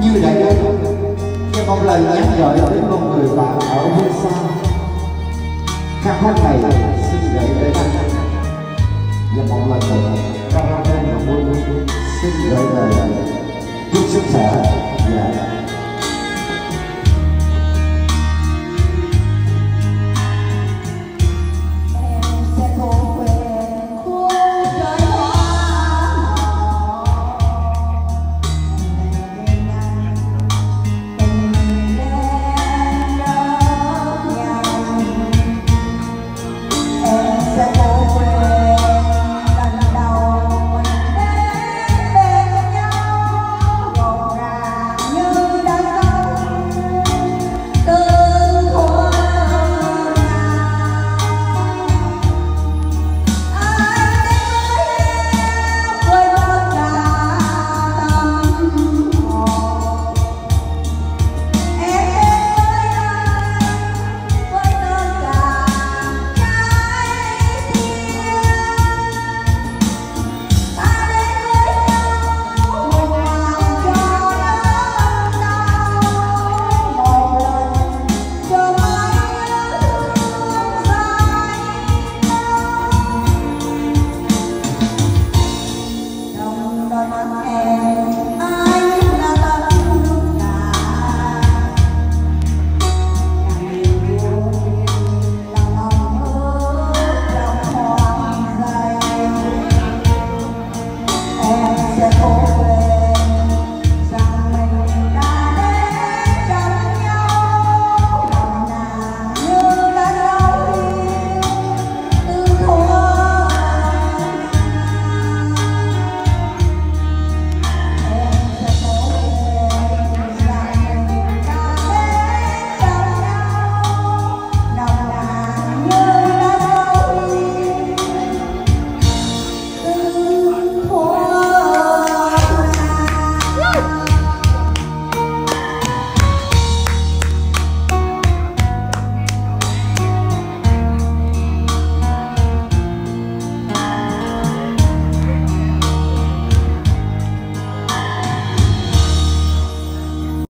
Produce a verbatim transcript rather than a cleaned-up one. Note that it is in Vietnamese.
như đã nói cho một lời nhắn gửi đến một người bạn ở phương xa. Ca khúc này xin gửi đến anh và một lần nữa ca khúc này vui xin gửi lời chúc sức khỏe và